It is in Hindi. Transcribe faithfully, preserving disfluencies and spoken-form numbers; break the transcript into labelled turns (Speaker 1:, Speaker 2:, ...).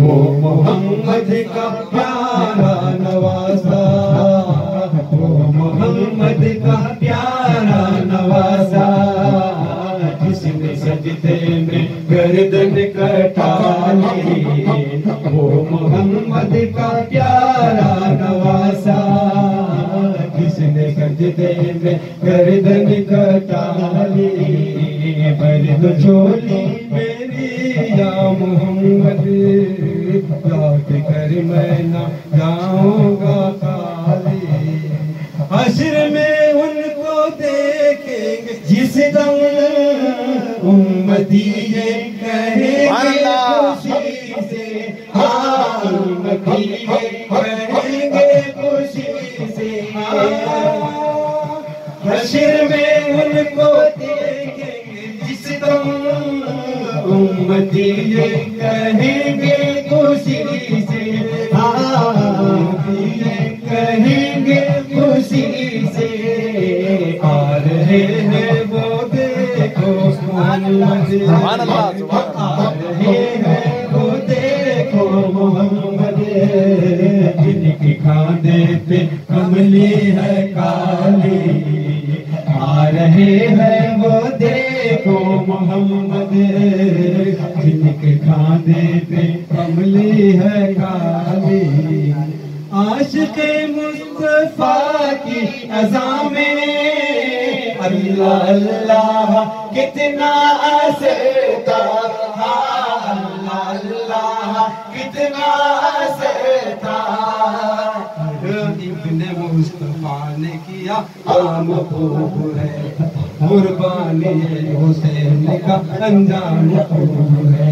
Speaker 1: वो मोहम्मद का प्यारा नवासा, वो मोहम्मद का प्यारा नवासा, जिसने सजदे में गर्दन कटा ली, वो मोहम्मद का प्यारा नवासा, जिसने सजदे में गर्दन कटा ली। भर दो झोली मेरी या मोहम्मद, याद कर मैं ना जाऊंगा खाली। हश्र में उनको देखेंगे जिस दम, उम्मती ये कहेंगे खुशी से, हाँ उम्मती ये कहेंगे खुशी से। हश्र में उनको देखेंगे जिस दम, उम्मती ये कहेंगे खुशी से, हाँ ये कहेंगे खुशी से। आ रहे हैं वो देखो मोहम्मद, आ रहे हैं वो देखो मोहम्मद, जिनके खाने पे कमली है काली। आ रहे हैं वो देखो मोहम्मद, जिनके खाने पे कमली है काली। आशिक़े मुस्तफा की अज़ा में अल्लाह अल्लाह कितना असरता, अल्लाह अल्लाह कितना असरता। इब्ने मुस्तफा ने किया काम खूब है, कुर्बानी हुसैन का अंजाम खूब है।